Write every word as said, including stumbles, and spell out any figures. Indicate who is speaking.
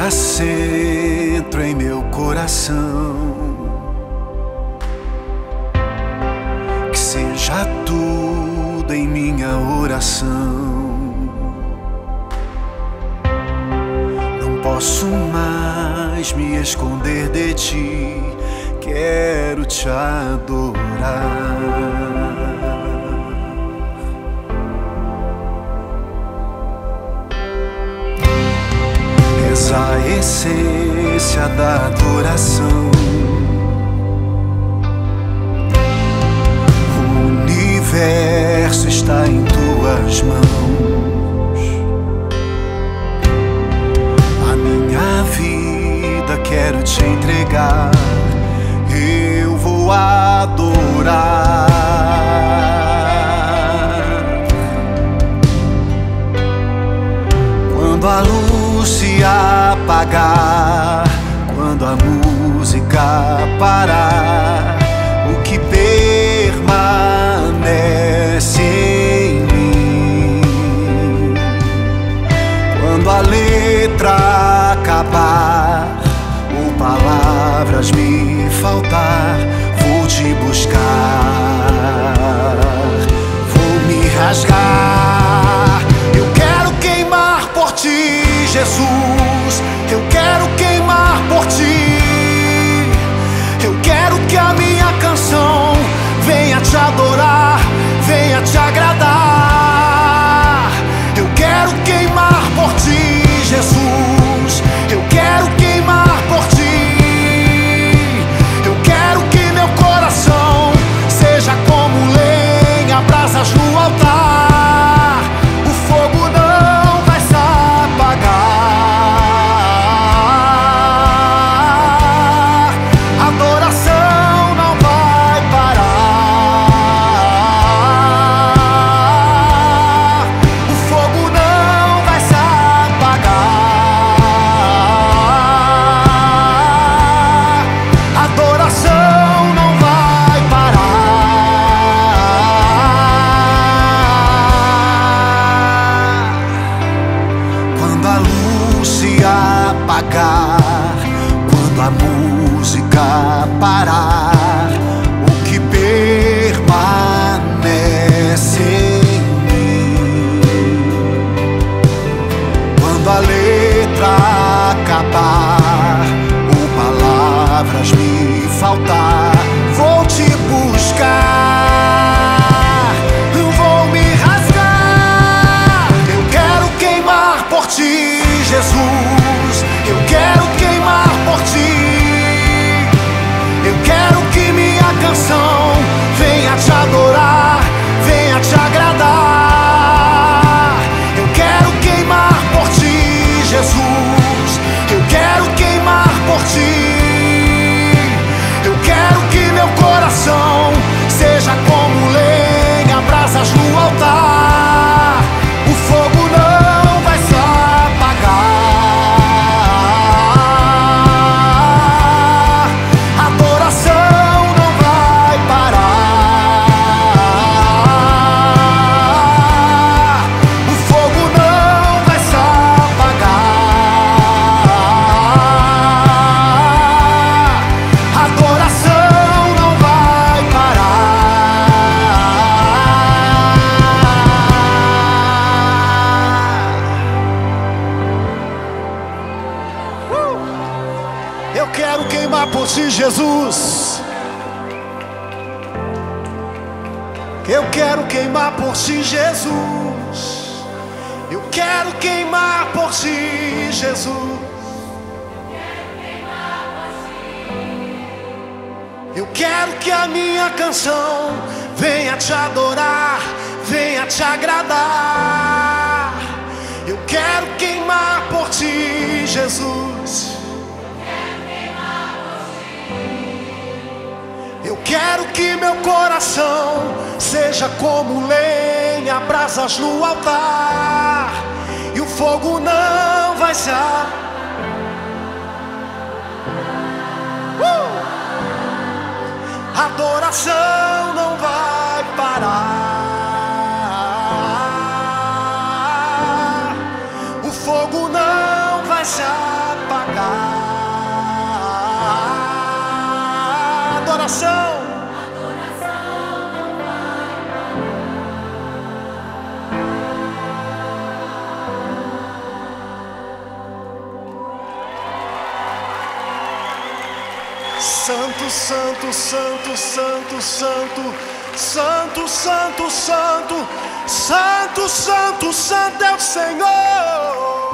Speaker 1: seja centro em meu coração, que seja tudo em minha oração. Não posso mais me esconder de ti, quero te adorar. És a essência da adoração. O universo está em tuas mãos. A minha vida quero te entregar, eu vou adorar. Quando a luz se apagar, quando a música parar, o que permanece em mim? Quando a letra acabar, ou palavras me faltar, vou te buscar, vou me rasgar. Eu quero queimar por ti, Jesus. Eu quero queimar por ti. Eu quero que a minha canção venha te adorar, venha te agradar. Eu quero queimar por ti, Jesus. Eu quero queimar por ti. Eu quero que meu coração seja como lenha, brasas no altar. O fogo não vai se apagar, a adoração não vai parar. O fogo não vai se apagar, a adoração não vai parar. Quando a luz se apagar, quando a música parar, o que permanece em mim? Quando a letra acabar, ou palavras me faltar, vou te buscar, eu vou me rasgar. Eu quero queimar por ti, Jesus. Eu quero queimar por ti. Eu quero que minha canção venha te adorar, venha te agradar. Eu quero queimar por ti, Jesus. Eu quero queimar por ti. Eu quero que meu coração seja como lenha, brasas no altar. O fogo não vai se apagar, a adoração não vai parar. O fogo não vai se apagar, a adoração não vai parar. Uh! Eu quero queimar por ti, Jesus. Eu quero queimar por ti, Jesus. Eu quero queimar por ti, Jesus. Eu quero que a minha canção venha te adorar, venha te agradar. Eu quero queimar por ti, Jesus. Eu quero que meu coração seja como lenha, brasas no altar. E o fogo não vai se apagar. Uh! A adoração não vai parar. O fogo não vai se apagar. adoração. Santo, santo, santo, santo, santo, santo, santo, santo, santo, santo, santo é o Senhor.